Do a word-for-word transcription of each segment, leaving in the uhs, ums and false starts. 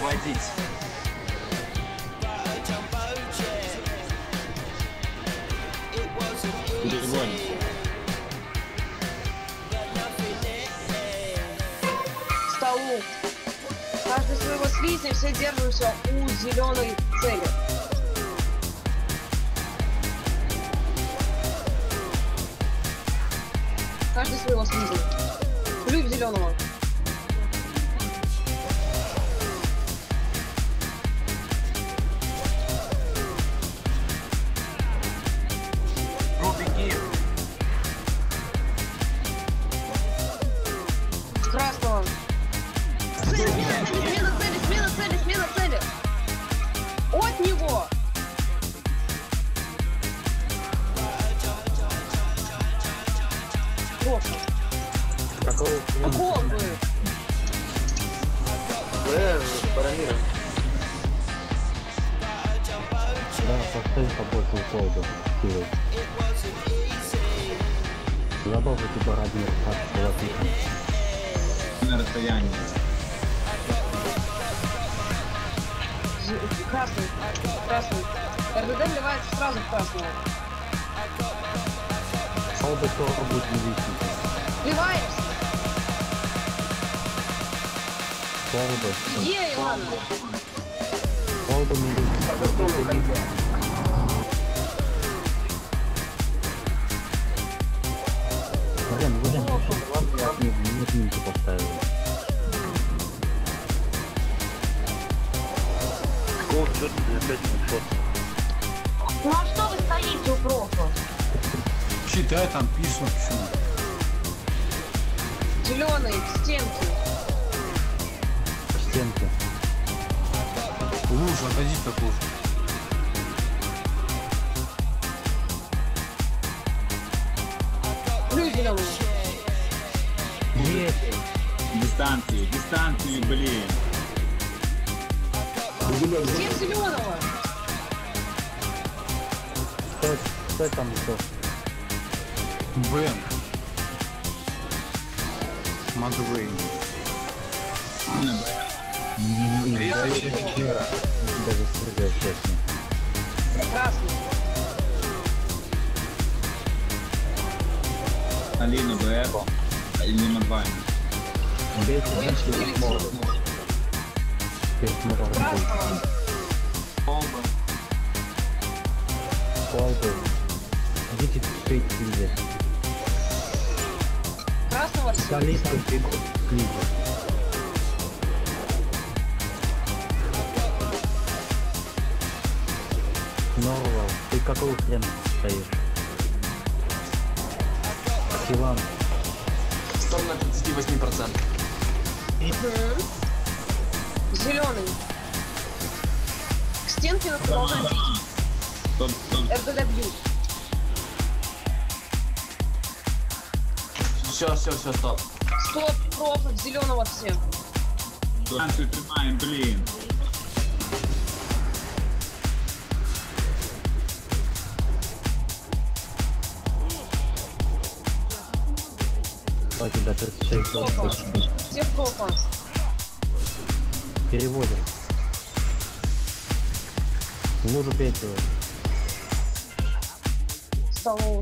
выводить. Столу. Каждый своего слизня, все держимся у зеленой цели. Каждый своего слизня. Плюй в зеленого. Красного. Цель, смена, смена цели, смена цели, смена цели. От него. Плохо. Какой? Какого бы? Э, Парамира. Да, поставь побольше ухода силой. Забавы типа размер как лапика. На расстоянии. Красный. Красный. РДД вливается сразу в красного. Колба тоже будет не висеть. Вливаешься. Колба. Ей, ладно. Колба не висит. Блин, блин, я не минуту поставил. Кол, что ты опять не фото? Ну а что вы стоите у профа? Читай, там пишут, почему. Зеленый, к стенке. К стенке. Лучше отойди такой. Плюй зеленый. Дистанции, дистанции, блин. Всем зеленого. Стой, стой там, что? Бен. Мадвей. Даже стрелять честно. Красный. Алина БР. Или Мадвайн. Бейте, Вы бейте, или можно. зеленый? Теперь можно работать. Красного. Колба. Колбы. Идите пить везде. Красного всего. Солистом пить книги. Норвал, ты какого хрена стоишь? Иван. Стоп на тридцать восемь процентов. Зеленый. К стенке надо продолжать бить. Стоп, стоп. РДД бьют. Все, все, все, стоп. Стоп, профит, зеленого все. Дистанцию тримаем, блин. У тебя тридцать шесть Профа. Все профа. переводим. Лужу петь. Столу.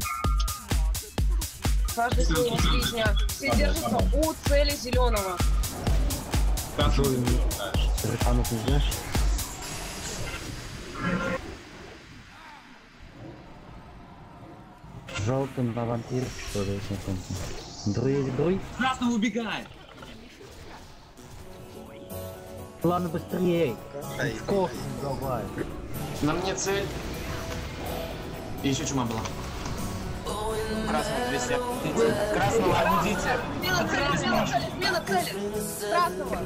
Каждый своего слизня. Все держатся у цели зеленого. Красный. Рефанов не знаешь? Желтым на вампир, что ли, если помню. Друй, друй. Красного убегает. Ладно, быстрее. Скос, давай. На мне цель. И еще чума была. Красного двести. Красного обудите. Смена цели, смена цели, смена цели. Красного.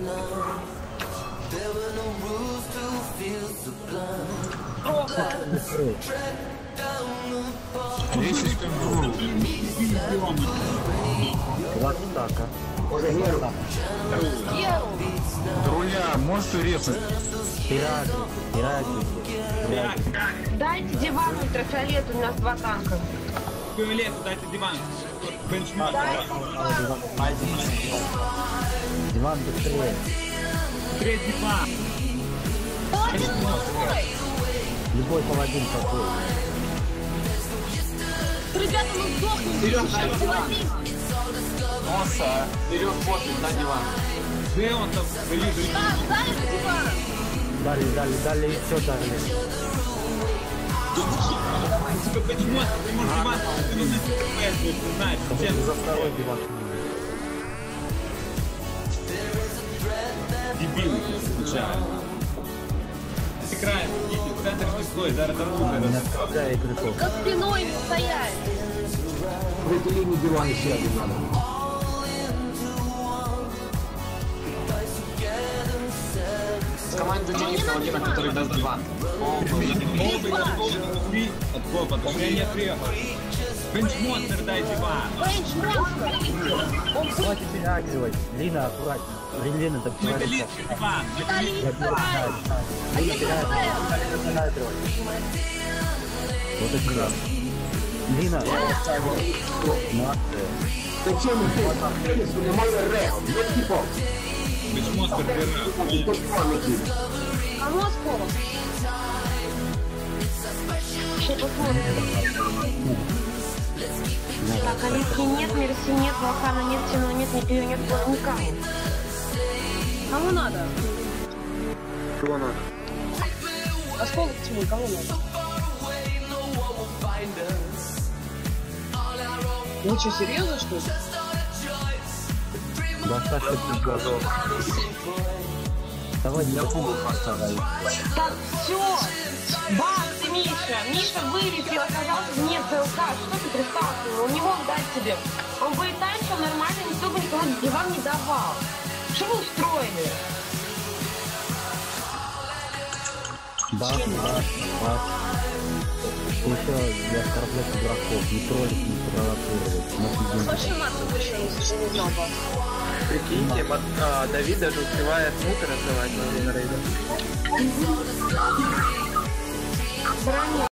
Профа. Быстрее. Если скажу, Два стака. Геру. друля, можешь резать? Пираты, пираты, пираты. Дайте диван ультрафиолет, у нас два танка. Фиолет, дайте диван. Бенчмарк. Дайте диван. Диван быстрее. Третий диван. Любой паладин такой. Ребята, мы сдохнем. Вперед, дай диван. Паладин. Носа. Вперед, пофиг, на диван. Где он там? Блин, блин. А, дай диван. Дали, дали, дали, и все дали. Сука, почему ты можешь диван? Ты нужно КП, знаешь, всем За второй диван. дебилы случайно. Ты краем, идите, в центр не стой, зараз там А, меня лучше. отправляет игроков. За спиной ему стоять. В этой линии диван еще один надо. Скомандуйте ник паладина, который даст диван. От попа, потому что я не приехал. Бенчмонстер, дай диван. Бенч монстр. Он Давайте переагривать. Лина, аккуратнее. Лина, так Металлист, диван. металлист собрать. А я не знаю. Вот это да. Лина, Зачем мы здесь? Нормально рэп. Нет типов. Бенчмонстер, диван. А нос полос. Еще посмотрим. Так, Алиски нет, Мерси нет, Вахана нет, Тино нет, Никио нет, никому. Кому надо? Кого надо? Осколок тьмы, кому надо? Ну что, серьезно, что ли? достаточно пригодов. Давай я буду поставить. Так, все! Бах ты, Миша! Миша вылетел, оказался вне ЦЛК. Что ты пристал? У него дать тебе. Он бы и танчил нормально, никто бы никому диван не давал. Что вы устроили? Бас, бас, бас. Еще для оскорблять игроков. Не троллить, не провоцировать. Слушай, Макс, больше не не знал вас. Прикиньте, вот, а, Давид даже успевает мутор отзывать на время рейда. Броня.